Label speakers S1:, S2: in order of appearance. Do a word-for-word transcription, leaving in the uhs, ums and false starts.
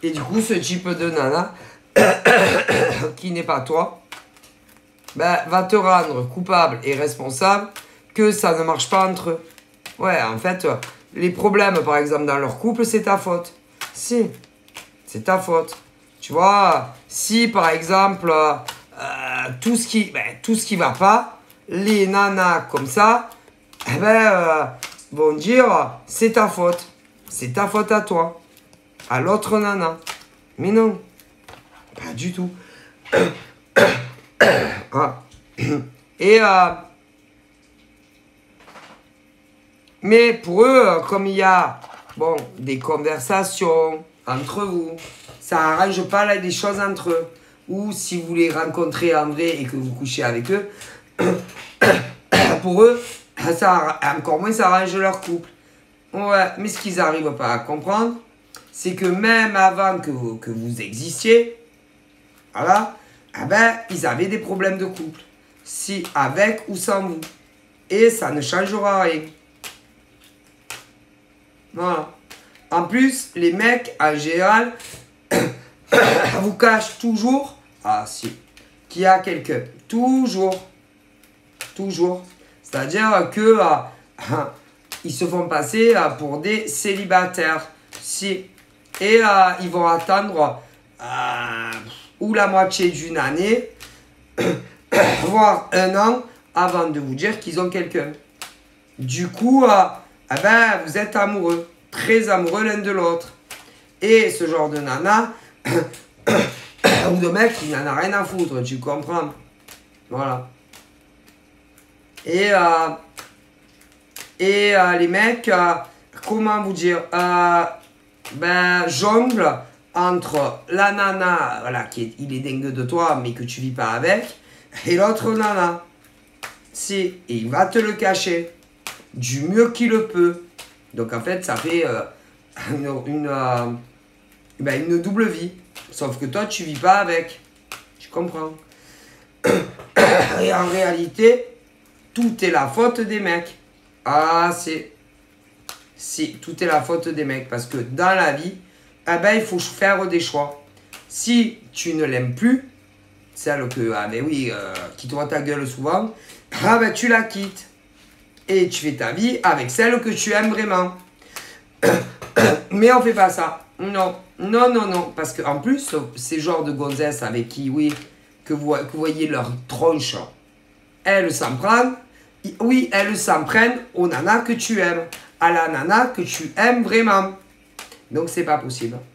S1: Et du coup, ce type de nana, qui n'est pas toi, ben, va te rendre coupable et responsable que ça ne marche pas entre eux. Ouais, en fait, les problèmes, par exemple, dans leur couple, c'est ta faute. Si, c'est ta faute. Tu vois, si, par exemple, euh, tout ce qui, ben, tout ce qui va pas, les nanas comme ça, eh ben, euh, vont dire, c'est ta faute. C'est ta faute à toi. À l'autre nana. Mais non. Pas du tout. Ah. Et euh, mais pour eux, comme il y a bon, des conversations entre vous, ça arrange pas là, des choses entre eux. Ou si vous les rencontrez en vrai et que vous couchez avec eux, pour eux, ça, encore moins ça arrange leur couple. Ouais, mais ce qu'ils n'arrivent pas à comprendre, c'est que même avant que vous, que vous existiez, voilà, eh ben, ils avaient des problèmes de couple. Si avec ou sans vous. Et ça ne changera rien. Voilà. En plus, les mecs, en général, vous cachent toujours, ah si, qu'il y a quelqu'un. Toujours. Toujours. C'est-à-dire que euh, ils se font passer euh, pour des célibataires. Si. Et euh, ils vont attendre euh, ou la moitié d'une année, voire un an, avant de vous dire qu'ils ont quelqu'un. Du coup, euh, eh ben, vous êtes amoureux, très amoureux l'un de l'autre. Et ce genre de nana, ou de mec qui n'en a rien à foutre, tu comprends? Voilà. Et, euh, et euh, les mecs, euh, comment vous dire, euh, ben, jonglent entre la nana, voilà, qui est, il est dingue de toi, mais que tu vis pas avec, et l'autre nana. Si, et il va te le cacher du mieux qu'il le peut. Donc en fait, ça fait euh, une, une, euh, ben, une double vie. Sauf que toi, tu vis pas avec. Tu comprends? Et en réalité, tout est la faute des mecs. Ah, c'est... Si, tout est la faute des mecs. Parce que dans la vie, eh ben, il faut faire des choix. Si tu ne l'aimes plus, celle que, ah ben oui, euh, qui te voit ta gueule souvent, ah ben tu la quittes. Et tu fais ta vie avec celle que tu aimes vraiment. Mais on fait pas ça. Non, non, non, non. Parce qu'en plus, ces genres de gonzesses avec qui, oui, que vous, que vous voyez leur tronche, elles s'en prennent. Oui, elles s'en prennent aux nanas que tu aimes. À la nana que tu aimes vraiment. Donc, c'est pas possible.